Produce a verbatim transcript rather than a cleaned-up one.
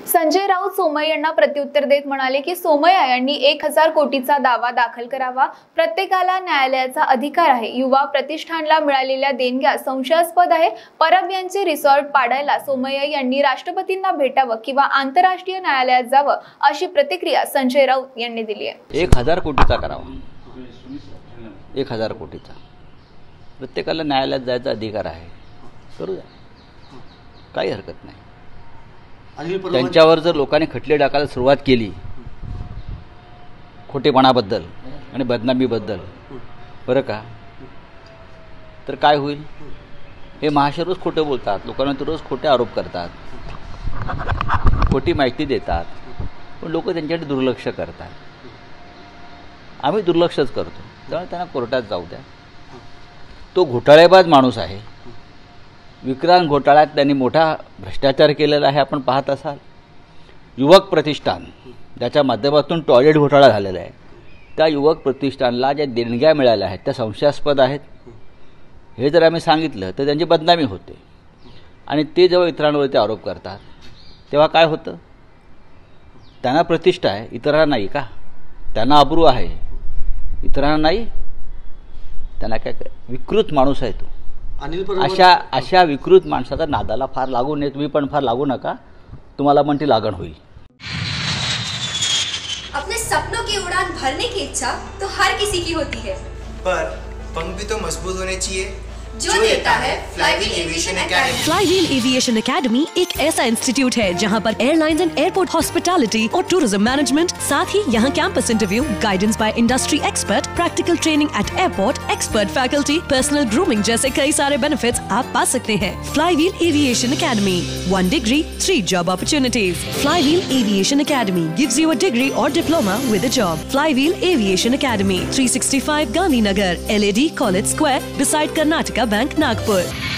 संजय राऊत सोमय्या यांना प्रत्युत्तर देत म्हणाले की सोमय्या यांनी एक हजार कोटीचा दावा दाखल करावा। प्रत्येकाला न्यायालयाचा अधिकार आहे। युवा प्रतिष्ठानला मिळालेल्या देणग्या संशयास्पद आहे। परब यांचे रिसॉर्ट पाडायला सोमय्या यांनी राष्ट्रपतींना भेटावं किंवा आंतरराष्ट्रीय न्यायालयात जावं अशी प्रतिक्रिया संजय राऊत यांनी दिली आहे। एक हजार कोटीचा करावा, एक हजार कोटीचा प्रत्येकाला न्यायालयात जायचा अधिकार आहे, करू द्या, काही हरकत नाही। त्यांच्यावर जर लोकांनी खटले टाकायला सुरुवात केली खोटेपणाबद्दल आणि बदनामीबद्दल, बरं का, तर काय होईल? हे महाशय रोज खोटं बोलतात, लोकांना रोज खोटे आरोप करतात, खोटी माहिती देतात, पण लोक त्यांच्याकडे दुर्लक्ष करतात। आम्ही दुर्लक्षच करतो, त्यामुळे त्यांना कोर्टात जाऊ द्या। तो घोटाळेबाज माणूस आहे, विक्रांत घोटाळ्यात त्यांनी मोठा भ्रष्टाचार केलेला आहे, आपण पाहत असाल। युवक प्रतिष्ठान ज्याच्या माध्यमातून टॉयलेट घोटाळा झालेला आहे, त्या युवक प्रतिष्ठानला ज्या देणग्या मिळाल्या आहेत त्या संशयास्पद आहेत, हे जर आम्ही सांगितलं तर त्यांची बदनामी होते। आणि ते जेव्हा इतरांवरती आरोप करतात तेव्हा काय होतं? त्यांना प्रतिष्ठा आहे, इतरांना नाही का? त्यांना अब्रू आहे, इतरांना नाही? त्यांना काय? विकृत माणूस आहे तो। अशा अशा विकृत माणसाचा नादाला फार लागू नये, तुम्ही पण फार लागू नका, तुम्हाला पण ती लागण होईल। अपने सपनों की उड़ान भरने की इच्छा तो हर किसी की होती है, पर पंख भी तो मजबूत होने चाहिए, जो देता है flywheel aviation academy. Flywheel aviation academy एक ऐसा इंस्टीट्यूट है जहां पर एयरलाइंस एंड एयरपोर्ट हॉस्पिटैलिटी और टूरिज्म मैनेजमेंट, साथ ही यहां campus interview, guidance by industry expert, practical training at airport, expert faculty, personal grooming जैसे कई सारे बेनिफिट्स आप पा सकते हैं। Flywheel aviation academy, one degree three job opportunities. Flywheel aviation academy gives you a degree और diploma with a job. Flywheel aviation academy, three sixty five Gandhinagar, L A D college square, beside Karnataka bank, Nagpur.